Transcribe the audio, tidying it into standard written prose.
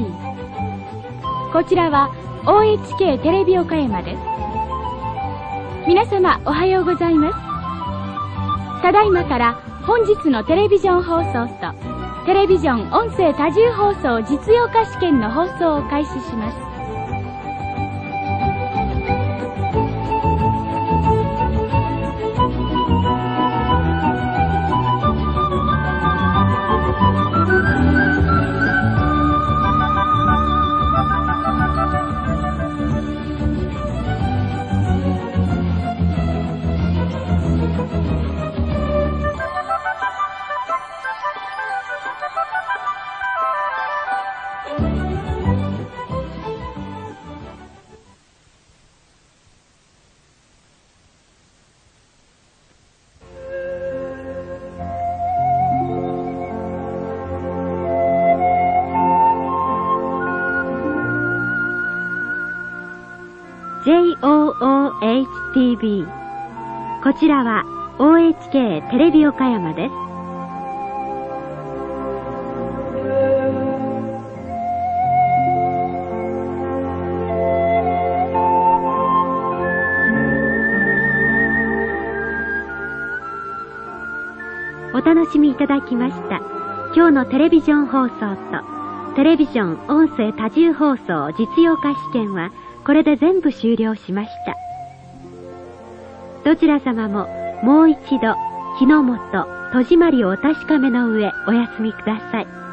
こちらは OHK テレビ岡山です。皆様おはようございます。ただいまから本日のテレビジョン放送とテレビジョン音声多重放送実用化試験の放送を開始します。 JOOH-TV こちらは OHK テレビ岡山です。お楽しみいただきました今日のテレビジョン放送とテレビジョン音声多重放送実用化試験はこれで全部終了しました。どちら様ももう一度火の元戸締まりをお確かめの上お休みください。